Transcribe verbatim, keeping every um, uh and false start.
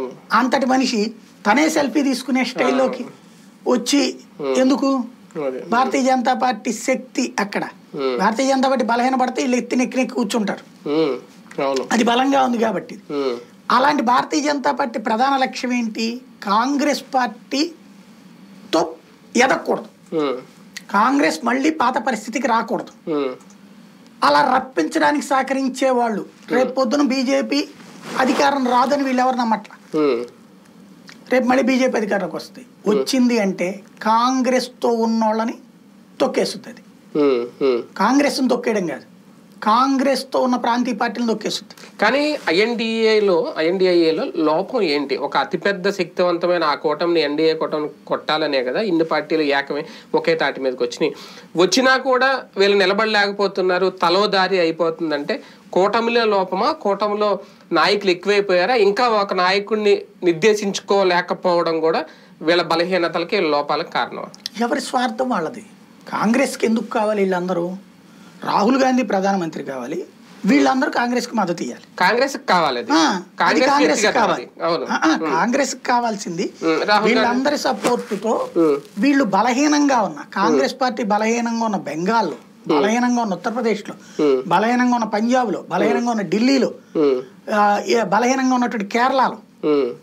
అంతటి మనిషి తనే సెల్ఫీ తీసుకునే స్టైల్లోకి వచ్చి ఎందుకు భారతీయ జనతా పార్టీ శక్తి అక్కడ భారతీయ జనతా పార్టీ బలహీన పడితే వీళ్ళు ఎత్తి నెక్కి నెక్కి కూర్చుంటారు, అది బలంగా ఉంది కాబట్టి. అలాంటి భారతీయ జనతా పార్టీ ప్రధాన లక్ష్యం ఏంటి? కాంగ్రెస్ పార్టీతో ఎదగకూడదు, కాంగ్రెస్ మళ్ళీ పాత పరిస్థితికి రాకూడదు. అలా రప్పించడానికి సహకరించే వాళ్ళు రేపు పొద్దున బీజేపీ అధికారం రాదని వీళ్ళు ఎవరు నమ్మట్ల. రేపు మళ్ళీ బీజేపీ అధికారంలోకి వస్తాయి, వచ్చింది అంటే కాంగ్రెస్తో ఉన్నోళ్ళని తొక్కేస్తుంది. కాంగ్రెస్ని తొక్కేయడం కాదు, కాంగ్రెస్తో ఉన్న ప్రాంతీయ పార్టీలను తొక్కేస్తుంది. కానీ ఐఎన్డిఏలో ఐఎన్డిఐఏలో లోపం ఏంటి? ఒక అతిపెద్ద శక్తివంతమైన ఆ కూటమిని ఎన్డీఏ కూటమి కొట్టాలనే కదా ఇన్ని పార్టీలు ఏకమే ఒకే తాటి మీదకి వచ్చినాయి. వచ్చినా కూడా వీళ్ళు నిలబడలేకపోతున్నారు, తలోదారి అయిపోతుందంటే కూటమిలో లోపమా, కూటమిలో నాయకులు ఎక్కువైపోయారా, ఇంకా ఒక నాయకుడిని నిర్దేశించుకోలేకపోవడం కూడా వీళ్ళ బలహీనతలకి వీళ్ళ లోపాలకు కారణం? ఎవరి స్వార్థం వాళ్ళది. కాంగ్రెస్కి ఎందుకు కావాలి వీళ్ళందరూ? రాహుల్ గాంధీ ప్రధానమంత్రి కావాలి, వీళ్ళందరూ కాంగ్రెస్ కి మద్దతు ఇవ్వాలి. కాంగ్రెస్ కావాలి, కాంగ్రెస్ కావాలి, కాంగ్రెస్ కావాల్సింది. వీళ్ళందరి సపోర్టుతో వీళ్ళు బలహీనంగా ఉన్న కాంగ్రెస్ పార్టీ బలహీనంగా ఉన్న బెంగాల్లో, బలహీనంగా ఉన్న ఉత్తరప్రదేశ్ లో, బలహీనంగా ఉన్న పంజాబ్ లో, బలహీనంగా ఉన్న ఢిల్లీలో, బలహీనంగా ఉన్నటువంటి కేరళలో